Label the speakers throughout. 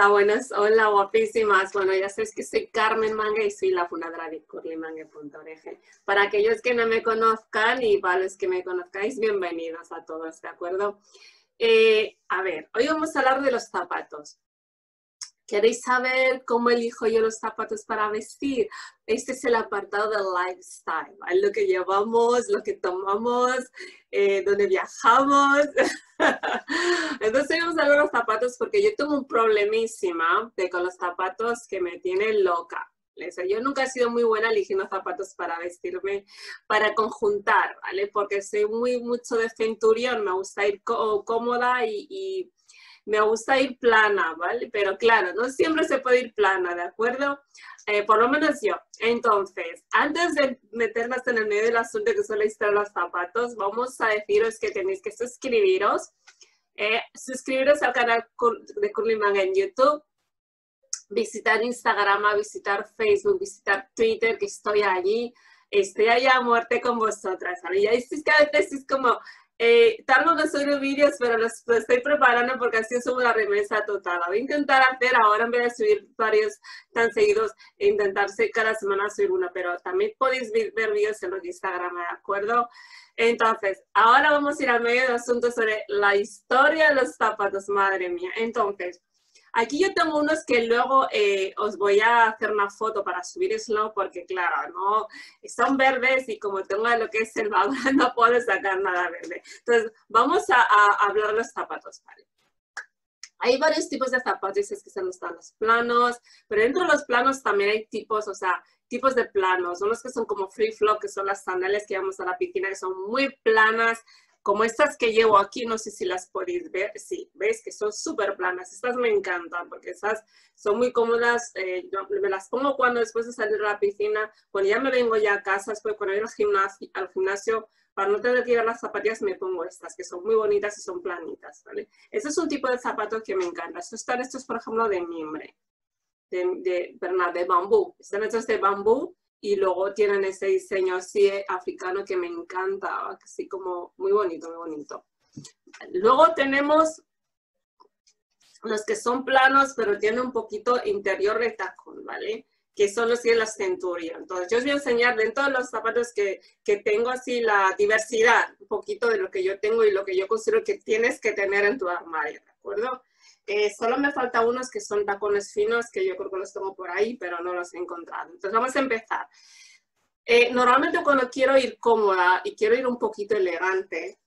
Speaker 1: Hola, buenas, hola, guapísimas. Bueno, ya sabéis que soy Carmen Manga y soy la fundadora de curlymangue.org. Para aquellos que no me conozcan y para los que me conozcáis, bienvenidos a todos, ¿de acuerdo? A ver, hoy vamos a hablar de los zapatos. ¿Queréis saber cómo elijo yo los zapatos para vestir? Este es el apartado del lifestyle, ¿vale? Lo que llevamos, lo que tomamos, donde viajamos. Entonces vamos a hablar de los zapatos porque yo tengo un problemísima con los zapatos que me tienen loca. O sea, yo nunca he sido muy buena eligiendo zapatos para vestirme, para conjuntar, ¿vale? Porque soy mucho de centurión, me gusta ir cómoda y me gusta ir plana, ¿vale? Pero claro, no siempre se puede ir plana, ¿de acuerdo? Por lo menos yo. Entonces, antes de meternos en el medio del asunto que son la historia de los zapatos, vamos a deciros que tenéis que suscribiros. Suscribiros al canal de Curly Manga en YouTube, visitar Instagram, visitar Facebook, visitar Twitter, que estoy allí. Estoy allá a muerte con vosotras, ¿vale? Ya es que a veces es como... tardo en subir vídeos, pero los estoy preparando porque así es una remesa total. Voy a intentar hacer ahora, en vez de subir varios tan seguidos, intentarse cada semana subir una, pero también podéis ver vídeos en los Instagram, ¿de acuerdo? Entonces, ahora vamos a ir al medio del asunto sobre la historia de los zapatos, madre mía. Entonces, aquí yo tengo unos que luego os voy a hacer una foto para subirlo porque, claro, no son verdes y como tengo lo que es el bagua, no puedo sacar nada verde. Entonces, vamos a hablar de los zapatos, ¿vale? Hay varios tipos de zapatos, es que están los planos, pero dentro de los planos también hay tipos, o sea, tipos de planos. Unos que son como free flow, que son las sandalias que llevamos a la piscina, que son muy planas, como estas que llevo aquí, no sé si las podéis ver. Sí, veis que son súper planas. Estas me encantan porque esas son muy cómodas. Yo me las pongo cuando después de salir a la piscina, cuando ya me vengo ya a casa, después cuando voy al gimnasio, para no tener que llevar las zapatillas me pongo estas, que son muy bonitas y son planitas, ¿vale? Este es un tipo de zapato que me encanta. Estos, por ejemplo, de mimbre, de bambú. Están hechos de bambú. Y luego tienen ese diseño así africano que me encanta, así como muy bonito, muy bonito. Luego tenemos los que son planos, pero tienen un poquito interior de tacón, ¿vale? Que son los de las Centurion. Entonces, yo os voy a enseñar dentro de los zapatos que tengo así la diversidad, un poquito de lo que yo tengo y lo que yo considero que tienes que tener en tu armario, ¿de acuerdo? Solo me falta unos que son tacones finos, que yo creo que los tengo por ahí, pero no los he encontrado. Entonces vamos a empezar. Normalmente cuando quiero ir cómoda y quiero ir un poquito elegante,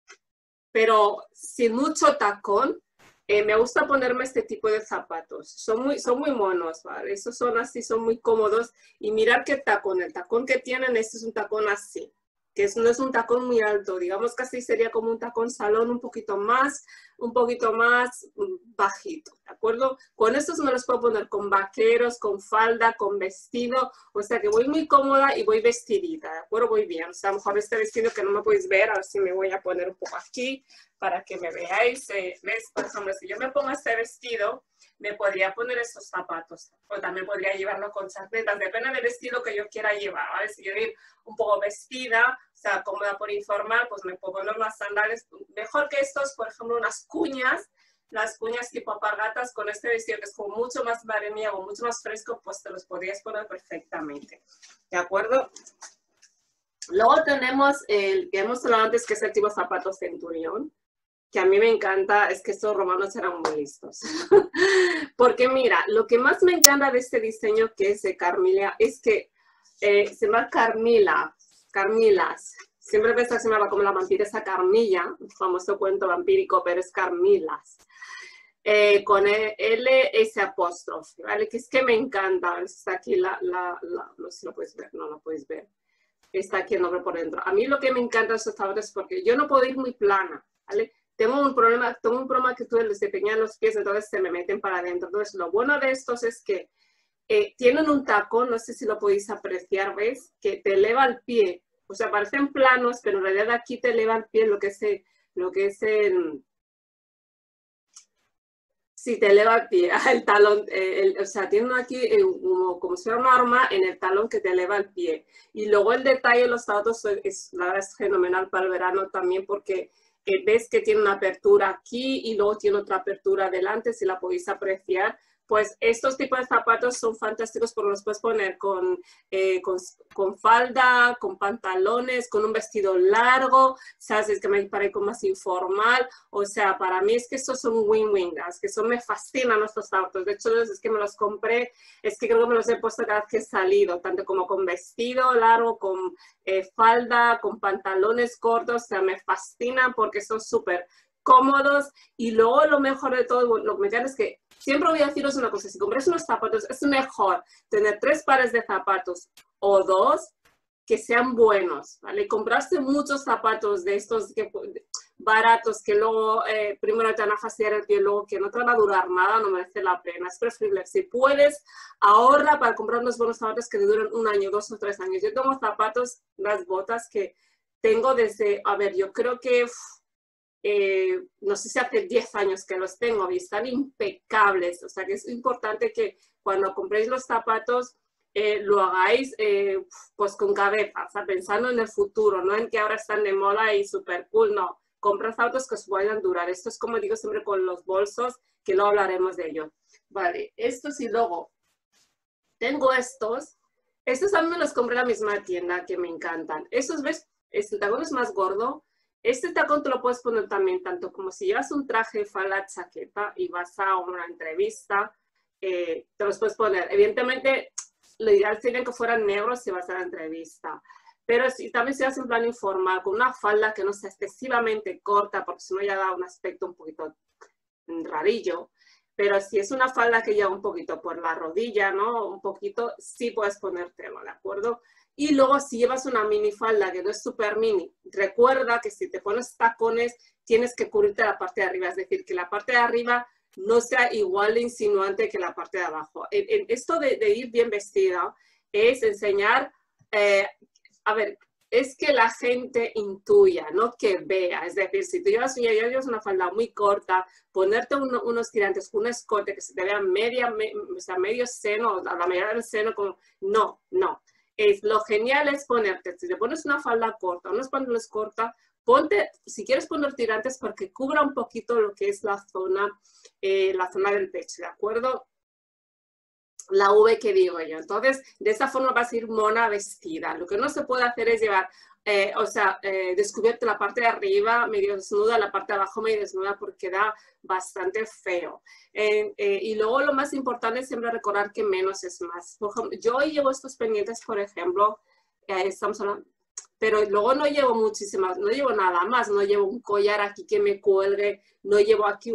Speaker 1: pero sin mucho tacón, me gusta ponerme este tipo de zapatos. Son muy monos, ¿vale? Esos son así, son muy cómodos. Y mirar qué tacón, el tacón que tienen, este es un tacón así, que no es un tacón muy alto, digamos que así sería como un tacón salón un poquito más bajito, ¿de acuerdo? Con estos me los puedo poner con vaqueros, con falda, con vestido, o sea que voy muy cómoda y voy vestidita, ¿de acuerdo? Voy bien, o sea, a lo mejor este vestido que no me podéis ver, ahora sí me voy a poner un poco aquí para que me veáis, ¿ves? Por ejemplo, si yo me pongo este vestido, me podría poner estos zapatos, o también podría llevarlo con chancletas, depende del estilo que yo quiera llevar, ¿vale? Si quiero ir un poco vestida, o sea, cómoda por informal, pues me puedo poner unas sandalias, mejor que estos, por ejemplo, unas cuñas, las cuñas tipo alpargatas con este vestido que es como mucho más vareniego, mucho más fresco, pues te los podrías poner perfectamente, ¿de acuerdo? Luego tenemos el que hemos hablado antes, que es el tipo zapato Centurión, que a mí me encanta, es que estos romanos eran muy listos. Porque mira, lo que más me encanta de este diseño que es de Carmila, es que se llama Carmilas. Siempre pensaba que se llamaba como la vampiresa Carmilla, el famoso cuento vampírico, pero es Carmilas. Con ese apóstrofe, ¿vale? Que es que me encanta. Está aquí no sé si lo puedes ver, no lo puedes ver. Está aquí el nombre por dentro. A mí lo que me encanta de estos zapatos es porque yo no puedo ir muy plana, ¿vale? Tengo un problema que tú les depeñan los pies, entonces se me meten para adentro. Entonces, lo bueno de estos es que tienen un tacón, no sé si lo podéis apreciar, ¿ves? Que te eleva el pie. O sea, parecen planos, pero en realidad aquí te eleva el pie sí, te eleva el pie, el talón, o sea, tiene aquí como si fuera una arma en el talón que te eleva el pie. Y luego el detalle de los zapatos la verdad es fenomenal para el verano también porque ves que tiene una apertura aquí y luego tiene otra apertura adelante, si la podéis apreciar, pues estos tipos de zapatos son fantásticos porque los puedes poner con falda, con pantalones, con un vestido largo, ¿sabes? Es que me parece como más informal. O sea, para mí es que estos son win-win, es que me fascinan estos zapatos. De hecho, es que me los compré, es que creo que me los he puesto cada vez que he salido, tanto como con vestido largo, con falda, con pantalones cortos. O sea, me fascinan porque son súper cómodos. Y luego lo mejor de todo, lo que me es que siempre voy a deciros una cosa: si compras unos zapatos, es mejor tener 3 pares de zapatos o 2 que sean buenos, ¿vale? Comprarse muchos zapatos de estos baratos que luego primero te van a fastidiar el pie, luego que no te van a durar nada, no merece la pena. Es preferible, si puedes, ahorra para comprar unos buenos zapatos que te duren 1 año, 2 o 3 años. Yo tengo zapatos, las botas que tengo desde, a ver, yo creo que no sé si hace 10 años que los tengo y están impecables. O sea que es importante que cuando compréis los zapatos lo hagáis pues con cabeza, o sea, pensando en el futuro, no en que ahora están de moda y súper cool, no. Compra zapatos que os puedan durar. Esto es como digo siempre con los bolsos, que luego hablaremos de ello. Vale, estos y luego tengo estos. Estos también me los compré en la misma tienda, que me encantan. Estos, ¿ves? Este tacón es más gordo. Este tacón te lo puedes poner también, tanto como si llevas un traje, falda, chaqueta y vas a una entrevista, te los puedes poner. Evidentemente, lo ideal sería que fueran negros si vas a la entrevista. Pero si también si vas en plan informal, con una falda que no sea excesivamente corta, porque si no ya da un aspecto un poquito rarillo. Pero si es una falda que llega un poquito por la rodilla, ¿no? Un poquito, sí puedes ponértelo, ¿de acuerdo? Y luego si llevas una minifalda que no es súper mini, recuerda que si te pones tacones tienes que cubrirte la parte de arriba, es decir, que la parte de arriba no sea igual de insinuante que la parte de abajo. Esto de ir bien vestida es enseñar, a ver, es que la gente intuya, no que vea. Es decir, si tú llevas una falda muy corta, ponerte unos tirantes, un escote que se te vea o sea, medio seno, la mayoría del seno, como, no. Lo genial es ponerte, si te pones una falda corta, unos pantalones cortos, ponte, si quieres poner tirantes, porque cubra un poquito lo que es la zona del pecho, ¿de acuerdo? La V que digo yo. Entonces, de esta forma vas a ir mona vestida. Lo que no se puede hacer es llevar, descubierta la parte de arriba medio desnuda, la parte de abajo medio desnuda, porque da bastante feo. Y luego lo más importante es siempre recordar que menos es más. Por ejemplo, yo llevo estos pendientes, por ejemplo, estamos hablando, pero luego no llevo muchísimas, no llevo nada más, no llevo un collar aquí que me cuelgue, no llevo aquí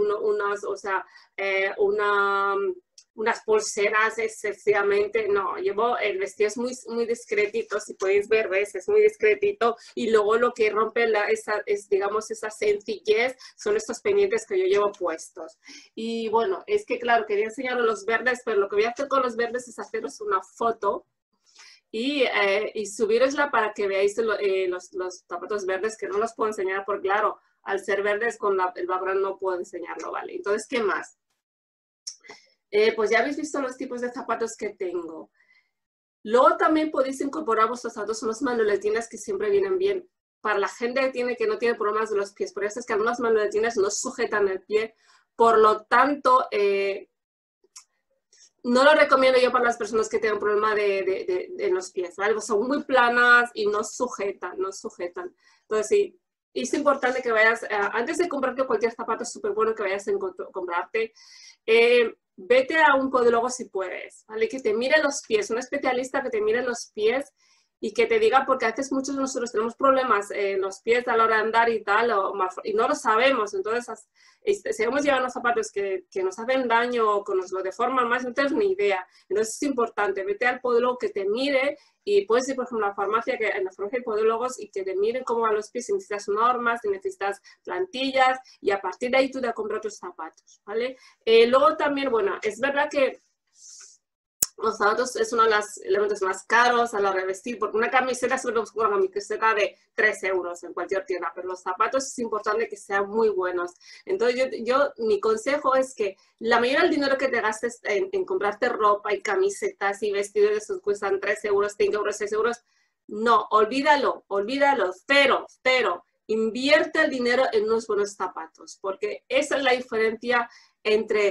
Speaker 1: unas pulseras excesivamente, no, llevo el vestido es muy discretito, si podéis ver, ¿ves? Es muy discretito, y luego lo que rompe digamos, esa sencillez son estos pendientes que yo llevo puestos. Y bueno, es que claro, quería enseñaros los verdes, pero lo que voy a hacer con los verdes es haceros una foto y subirosla para que veáis los zapatos verdes, que no los puedo enseñar porque claro, al ser verdes con el background no puedo enseñarlo, ¿vale? Entonces, ¿qué más? Pues ya habéis visto los tipos de zapatos que tengo. Luego también podéis incorporar vuestros zapatos unos manuletines que siempre vienen bien. Para la gente que no tiene problemas de los pies, por eso es que algunos manuletines no sujetan el pie, por lo tanto, no lo recomiendo yo para las personas que tienen problema en los pies, ¿vale? Son muy planas y no sujetan. Entonces, sí, es importante que vayas, antes de comprarte cualquier zapato, es súper bueno que vayas a comprarte. Vete a un podólogo si puedes, ¿vale? Que te mire los pies, un especialista que te mire los pies y que te diga, porque a veces muchos de nosotros tenemos problemas en los pies a la hora de andar y tal, y no lo sabemos. Entonces, seguimos llevando zapatos que nos hacen daño o que nos lo deforman más, no tienes ni idea. Entonces, es importante, vete al podólogo que te mire y puedes ir, por ejemplo, a la farmacia, que en la farmacia hay podólogos y que te miren cómo van los pies, si necesitas normas, si necesitas plantillas, y a partir de ahí tú te compras tus zapatos, ¿vale? Luego también, bueno, es verdad que los zapatos es uno de los elementos más caros a la hora de vestir, porque una camiseta se puede comprar una camiseta de 3 euros en cualquier tienda, pero los zapatos es importante que sean muy buenos. Entonces mi consejo es que la mayoría del dinero que te gastes en comprarte ropa y camisetas y vestidos de esos cuestan 3 euros, 5 euros, 6 euros, no, olvídalo, cero. Invierte el dinero en unos buenos zapatos, porque esa es la diferencia entre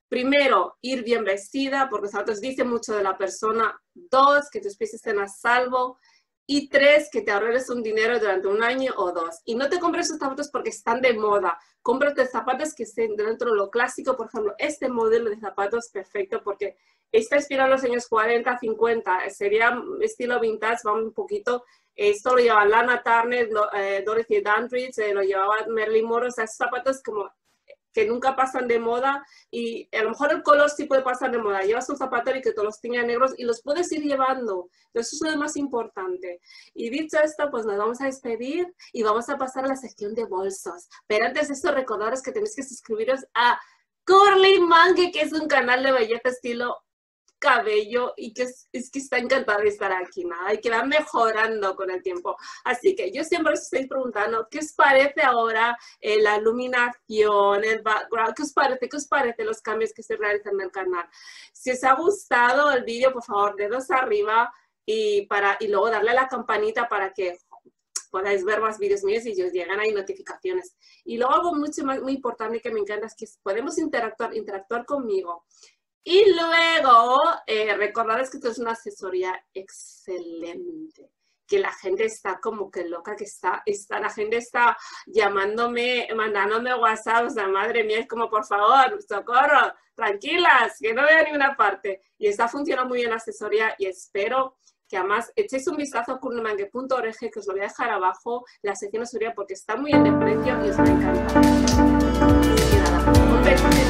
Speaker 1: Primero, ir bien vestida, porque los zapatos dicen mucho de la persona. 2, que tus pies estén a salvo. Y 3, que te ahorres un dinero durante 1 año o 2. Y no te compres esos zapatos porque están de moda. Cómprate zapatos que estén dentro de lo clásico. Por ejemplo, este modelo de zapatos es perfecto porque está inspirado en los años 40, 50. Sería estilo vintage, va un poquito. Esto lo llevaba Lana Turner, Dorothy Dandridge, lo llevaba Marilyn Monroe. O sea, esos zapatos como que nunca pasan de moda y a lo mejor el color sí puede pasar de moda. Llevas un zapato y que te los tenga negros y los puedes ir llevando. Eso es lo más importante. Y dicho esto, pues nos vamos a despedir y vamos a pasar a la sección de bolsos. Pero antes de eso, recordaros que tenéis que suscribiros a Curly Monkey, que es un canal de belleza estilo cabello y que es que está encantada de estar aquí, nada, y que va mejorando con el tiempo. Así que yo siempre os estoy preguntando, ¿qué os parece ahora la iluminación, el background? ¿Qué os parece? ¿Qué os parece los cambios que se realizan en el canal? Si os ha gustado el vídeo, por favor, dedos arriba y luego darle a la campanita para que podáis ver más vídeos míos y os llegan ahí notificaciones. Y luego algo muy importante que me encanta es que podemos interactuar conmigo. Y luego, recordaros que esto es una asesoría excelente, que la gente está como que loca, que la gente está llamándome, mandándome WhatsApp, o sea, madre mía, es como, por favor, socorro, tranquilas, que no voy a ninguna parte. Y está funcionando muy bien la asesoría y espero que además echéis un vistazo a curlymonkey.org, que os lo voy a dejar abajo, la sección de asesoría, porque está muy bien de precio y os va a encantar. Así que nada, un beso.